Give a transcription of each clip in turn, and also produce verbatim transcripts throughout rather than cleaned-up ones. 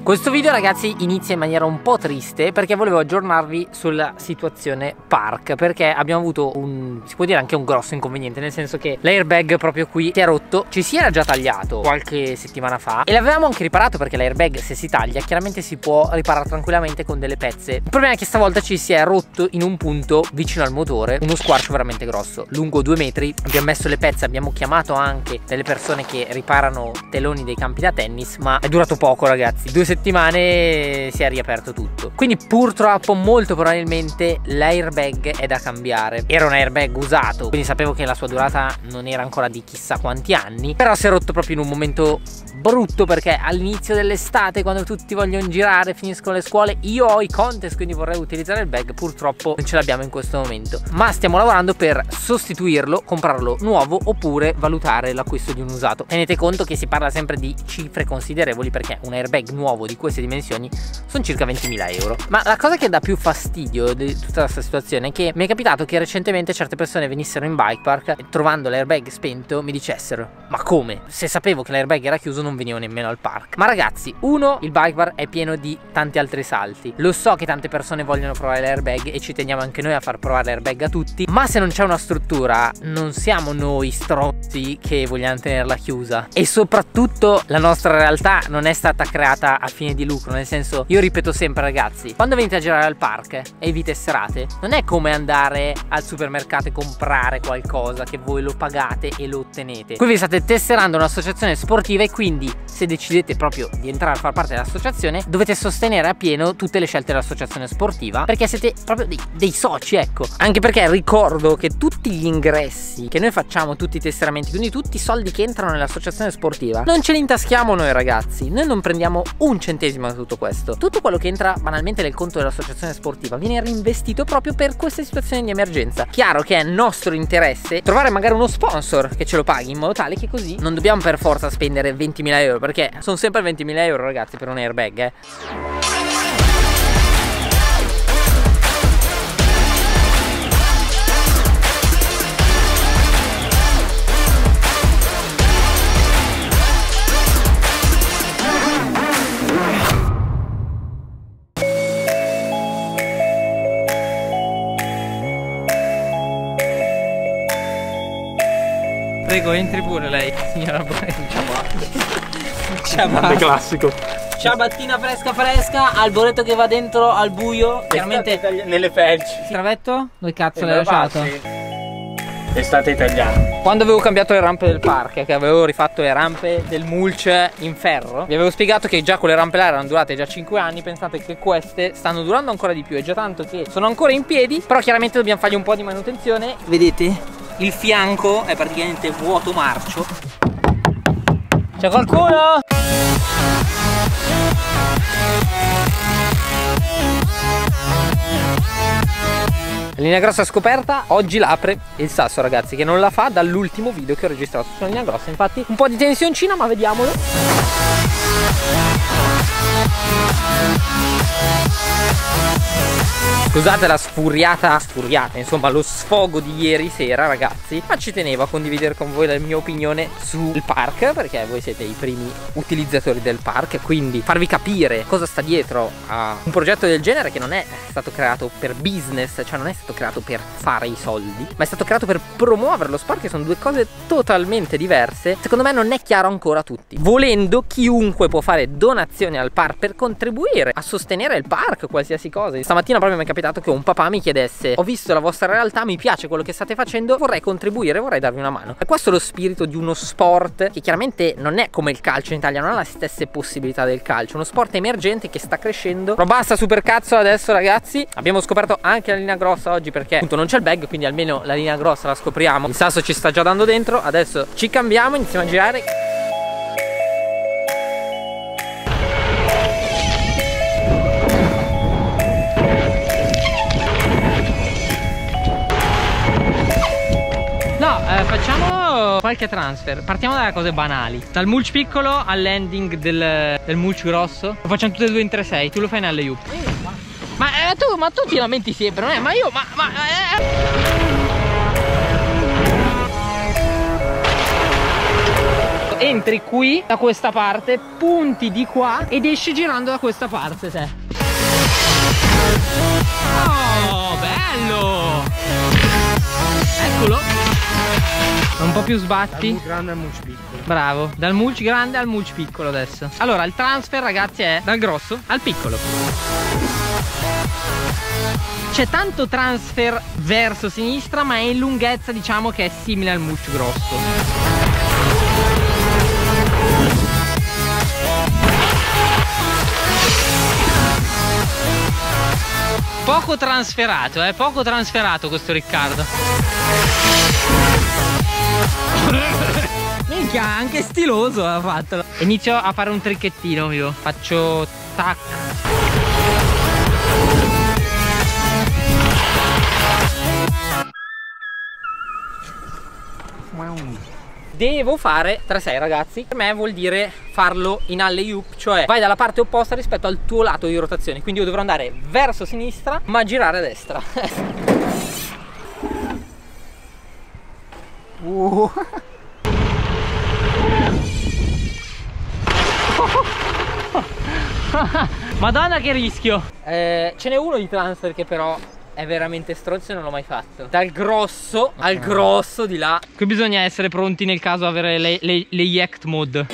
Questo video ragazzi inizia in maniera un po' triste perché volevo aggiornarvi sulla situazione park, perché abbiamo avuto un, si può dire anche un grosso inconveniente, nel senso che l'airbag proprio qui si è rotto, ci si era già tagliato qualche settimana fa e l'avevamo anche riparato, perché l'airbag se si taglia chiaramente si può riparare tranquillamente con delle pezze. Il problema è che stavolta ci si è rotto in un punto vicino al motore, uno squarcio veramente grosso, lungo due metri. Abbiamo messo le pezze, abbiamo chiamato anche delle persone che riparano teloni dei campi da tennis, ma è durato poco ragazzi, due settimane si è riaperto tutto. Quindi purtroppo molto probabilmente l'airbag è da cambiare. Era un airbag usato, quindi sapevo che la sua durata non era ancora di chissà quanti anni, però si è rotto proprio in un momento brutto, perché all'inizio dell'estate, quando tutti vogliono girare, finiscono le scuole, io ho i contest, quindi vorrei utilizzare il bag, purtroppo non ce l'abbiamo in questo momento, ma stiamo lavorando per sostituirlo, comprarlo nuovo oppure valutare l'acquisto di un usato. Tenete conto che si parla sempre di cifre considerevoli, perché un airbag nuovo di queste dimensioni sono circa ventimila euro. Ma la cosa che dà più fastidio di tutta questa situazione è che mi è capitato che recentemente certe persone venissero in bike park e trovando l'airbag spento mi dicessero: ma come? Se sapevo che l'airbag era chiuso non venivo nemmeno al park. Ma ragazzi, uno, il bike park è pieno di tanti altri salti, lo so che tante persone vogliono provare l'airbag e ci teniamo anche noi a far provare l'airbag a tutti, ma se non c'è una struttura non siamo noi strozzi che vogliamo tenerla chiusa. E soprattutto la nostra realtà non è stata creata a fine di lucro, nel senso, io ripeto sempre ragazzi, quando venite a girare al park e vi tesserate, non è come andare al supermercato e comprare qualcosa che voi lo pagate e lo ottenete. Qui vi state tesserando un'associazione sportiva e quindi se decidete proprio di entrare a far parte dell'associazione dovete sostenere a pieno tutte le scelte dell'associazione sportiva, perché siete proprio dei, dei soci, ecco. Anche perché ricordo che tutti gli ingressi che noi facciamo, tutti i tesseramenti, quindi tutti i soldi che entrano nell'associazione sportiva, non ce li intaschiamo noi ragazzi, noi non prendiamo un centesimo da tutto questo. Tutto quello che entra banalmente nel conto dell'associazione sportiva viene reinvestito proprio per queste situazioni di emergenza. Chiaro che è nostro interesse trovare magari uno sponsor che ce lo paghi, in modo tale che così non dobbiamo per forza spendere ventimila euro, perché sono sempre ventimila euro ragazzi per un airbag, eh. Prego, entri pure lei, signora Ciao. Grande classico. Ciabattina fresca fresca, alboreto che va dentro al buio, chiaramente nelle felci. Travetto? Dove cazzo l'hai lasciato? Estate italiana. Quando avevo cambiato le rampe del park, che avevo rifatto le rampe del mulch in ferro, vi avevo spiegato che già quelle rampe là erano durate già cinque anni. Pensate che queste stanno durando ancora di più, è già tanto che sono ancora in piedi, però chiaramente dobbiamo fargli un po' di manutenzione. Vedete? Il fianco è praticamente vuoto marcio. C'è qualcuno? La linea grossa scoperta, oggi l'apre il sasso ragazzi, che non la fa dall'ultimo video che ho registrato sulla linea grossa. Infatti un po' di tensioncina, ma vediamolo. Scusate la sfuriata, sfuriata, insomma lo sfogo di ieri sera ragazzi, ma ci tenevo a condividere con voi la mia opinione sul park, perché voi siete i primi utilizzatori del park, quindi farvi capire cosa sta dietro a un progetto del genere, che non è stato creato per business, cioè non è stato creato per fare i soldi, ma è stato creato per promuovere lo sport, che sono due cose totalmente diverse. Secondo me non è chiaro ancora a tutti. Volendo, chiunque può fare donazioni al park per contribuire a sostenere il park, qualsiasi cosa. Stamattina proprio mi è capitato che un papà mi chiedesse: ho visto la vostra realtà, mi piace quello che state facendo, vorrei contribuire, vorrei darvi una mano. E questo è lo spirito di uno sport che chiaramente non è come il calcio in Italia, non ha le stesse possibilità del calcio, uno sport emergente che sta crescendo. Però basta super cazzo adesso ragazzi, abbiamo scoperto anche la linea grossa oggi, perché appunto non c'è il bag, quindi almeno la linea grossa la scopriamo. Il sasso ci sta già dando dentro, adesso ci cambiamo, iniziamo a girare. No, eh, facciamo qualche transfer. Partiamo dalle cose banali. Dal mulch piccolo al landing del, del mulch grosso. Lo facciamo tutte e due in tre sei. Tu lo fai in alley-oop. Ma, eh, tu, ma tu ti lamenti sempre, non è? Ma io, ma... ma eh. entri qui da questa parte, punti di qua ed esci girando da questa parte te. Oh, bello! Eccolo. Un po' più sbatti. Dal mulch grande al mulch piccolo. Bravo, dal mulch grande al mulch piccolo adesso. Allora, il transfer, ragazzi, è dal grosso al piccolo. C'è tanto transfer verso sinistra, ma è in lunghezza, diciamo che è simile al mulch grosso. Poco transferato, eh, poco transferato questo Riccardo. Minchia, anche stiloso ha fatto. Inizio a fare un tricchettino io. Faccio tac. Devo fare tre sei, ragazzi. Per me vuol dire farlo in alley-oop, cioè vai dalla parte opposta rispetto al tuo lato di rotazione. Quindi io dovrò andare verso sinistra ma girare a destra. uh. Madonna che rischio. eh, Ce n'è uno di transfer che però è veramente stronzo e non l'ho mai fatto. Dal grosso al grosso di là. Qui bisogna essere pronti nel caso avere le, le, le Yacht mode.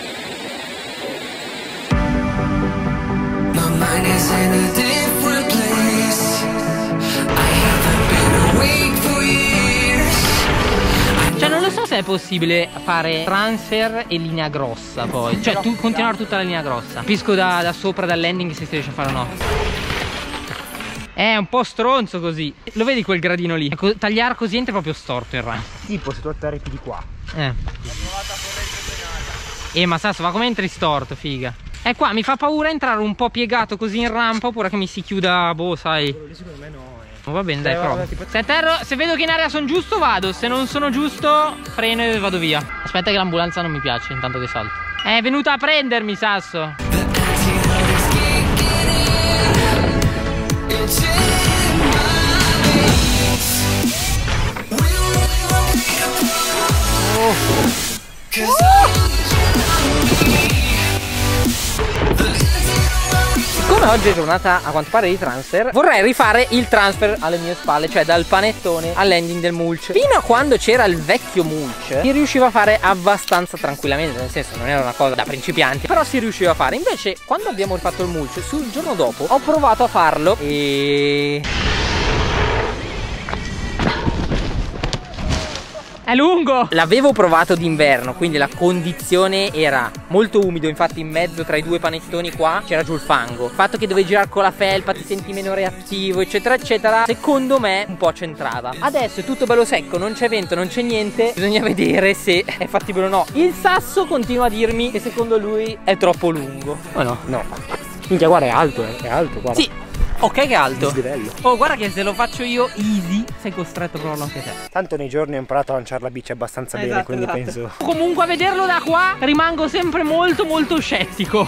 Cioè non lo so se è possibile fare transfer e linea grossa poi. Cioè tu continuare tutta la linea grossa. Capisco da, da sopra dal landing se si riesce a fare o no. È un po' stronzo così. Lo vedi quel gradino lì? Ecco, tagliare così entra proprio storto il run. Tipo se tu atterri più di qua. Eh. Eh ma Sasso, ma come entri storto, figa? Eh qua mi fa paura entrare un po' piegato così in rampa oppure che mi si chiuda, boh, sai. Quello lì secondo me no. Eh. Va bene, dai, Eh, prova. guarda, tipo... Se, atterro, se vedo che in area sono giusto vado. Se non sono giusto freno e vado via. Aspetta che l'ambulanza non mi piace intanto che salto. È venuta a prendermi, Sasso. Oh. Siccome oggi è giornata a quanto pare di transfer, vorrei rifare il transfer alle mie spalle, cioè dal panettone al landing del mulch. Fino a quando c'era il vecchio mulch si riusciva a fare abbastanza tranquillamente, nel senso non era una cosa da principianti, però si riusciva a fare. Invece quando abbiamo rifatto il mulch sul giorno dopo ho provato a farlo e... è lungo! L'avevo provato d'inverno, quindi la condizione era molto umido, infatti in mezzo tra i due panettoni qua c'era giù il fango. Il fatto che dovevi girare con la felpa, ti senti meno reattivo, eccetera eccetera, secondo me un po' c'entrava. Adesso è tutto bello secco, non c'è vento, non c'è niente, bisogna vedere se è fattibile o no. Il Sasso continua a dirmi che secondo lui è troppo lungo. Oh no? No. Minchia, guarda, è alto, eh. È alto, guarda. Sì. Ok che è alto. Dislivello. Oh guarda che se lo faccio io easy sei costretto a provarlo anche te. Tanto nei giorni ho imparato a lanciare la bici abbastanza Esatto, bene, quindi esatto. penso... Comunque a vederlo da qua rimango sempre molto molto scettico.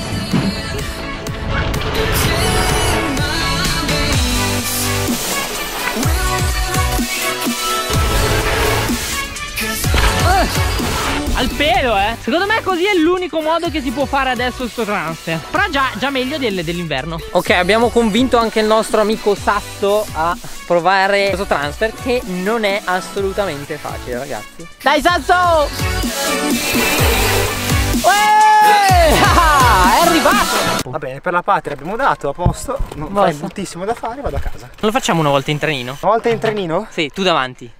Al pelo, eh. Secondo me così è l'unico modo che si può fare adesso sto transfer. Però già, già meglio del, dell'inverno. Ok, abbiamo convinto anche il nostro amico Sasso a provare questo transfer, che non è assolutamente facile, ragazzi. Dai Sasso! Uè! Ah, è arrivato! Va bene, per la patria abbiamo dato, a posto. Non Basta. fai bruttissimo da fare, vado a casa. Non lo facciamo una volta in trenino? Una volta in trenino? Sì, tu davanti.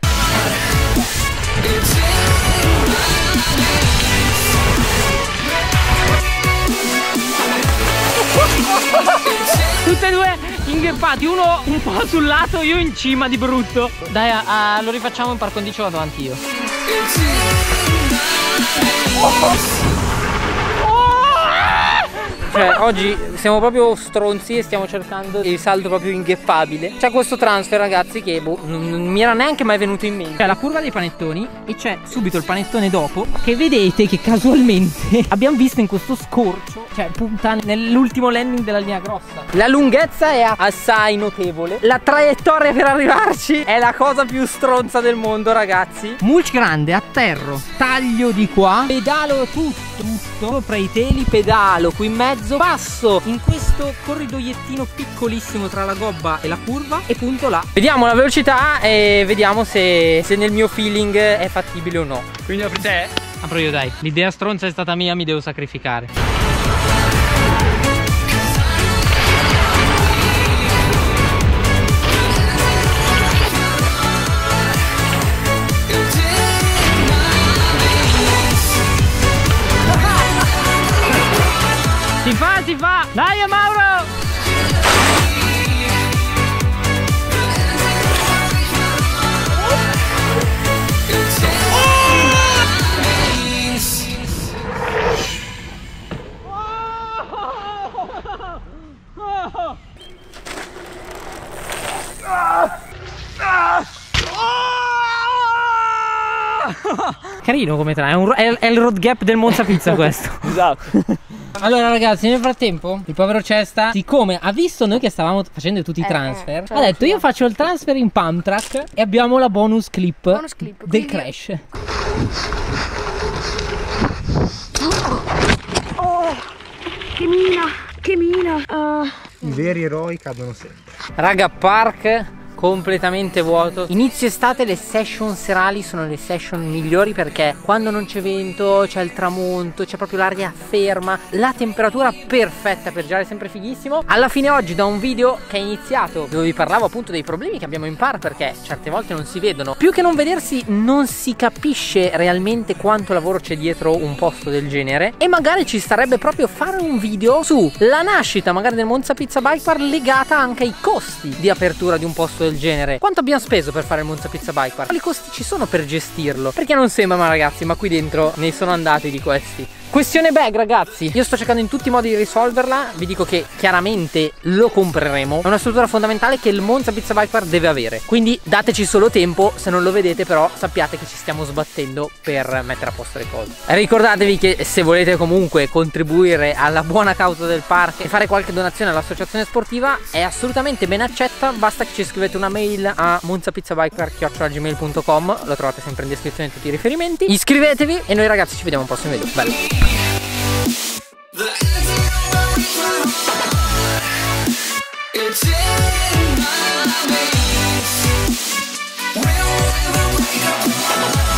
Tutte e due ingheppati, uno un po' sul lato, io in cima di brutto. Dai, a, a, lo rifacciamo in par condicio, vado avanti io. Oh. Oh. Cioè oggi siamo proprio stronzi e stiamo cercando il saldo proprio ingheppabile. C'è questo transfer ragazzi che boh, non, non mi era neanche mai venuto in mente. C'è la curva dei panettoni e c'è subito il panettone dopo, che vedete che casualmente abbiamo visto in questo scorcio, cioè punta nell'ultimo landing della linea grossa. La lunghezza è assai notevole, la traiettoria per arrivarci è la cosa più stronza del mondo ragazzi. Mulch grande, atterro, taglio di qua, pedalo tutto, tutto sopra i teli, pedalo qui in mezzo, passo in questo corridoiettino piccolissimo tra la gobba e la curva e punto là. Vediamo la velocità e vediamo se, se nel mio feeling è fattibile o no. Quindi apri te? Apro io dai, l'idea stronza è stata mia, mi devo sacrificare. Si fa, si fa! Dai Mauro! Carino come tra, è, un, è, è il road gap del Monza Pizza questo. Esatto. Allora ragazzi, nel frattempo il povero Cesta, siccome ha visto noi che stavamo facendo tutti i transfer, eh, ha detto io faccio il transfer in pump track e abbiamo la bonus clip, bonus clip del crash. Oh, che mina, che mina. Uh. I veri eroi cadono sempre. Raga, park completamente vuoto. Inizio estate le session serali sono le session migliori perché quando non c'è vento, c'è il tramonto, c'è proprio l'aria ferma, la temperatura perfetta per girare, sempre fighissimo. Alla fine oggi da un video che è iniziato dove vi parlavo appunto dei problemi che abbiamo in par, perché certe volte non si vedono, più che non vedersi non si capisce realmente quanto lavoro c'è dietro un posto del genere, e magari ci starebbe proprio fare un video sulla nascita magari del Monza Pizza Bike Park legata anche ai costi di apertura di un posto del genere. Quanto abbiamo speso per fare il Monza Pizza Bike Park? Quali costi ci sono per gestirlo? Perché non sembra, ma ragazzi, ma qui dentro ne sono andati di questi. Questione bag ragazzi, io sto cercando in tutti i modi di risolverla. Vi dico che chiaramente lo compreremo. È una struttura fondamentale che il Monza Pizza Bike Park deve avere, quindi dateci solo tempo. Se non lo vedete però sappiate che ci stiamo sbattendo per mettere a posto le cose. Ricordatevi che se volete comunque contribuire alla buona causa del park e fare qualche donazione all'associazione sportiva è assolutamente ben accetta. Basta che ci scrivete una mail a monzapizzabiker chiocciola gmail punto com, lo trovate sempre in descrizione tutti i riferimenti. Iscrivetevi e noi ragazzi ci vediamo al prossimo video. Bello. It's in my veins. When will we wake up?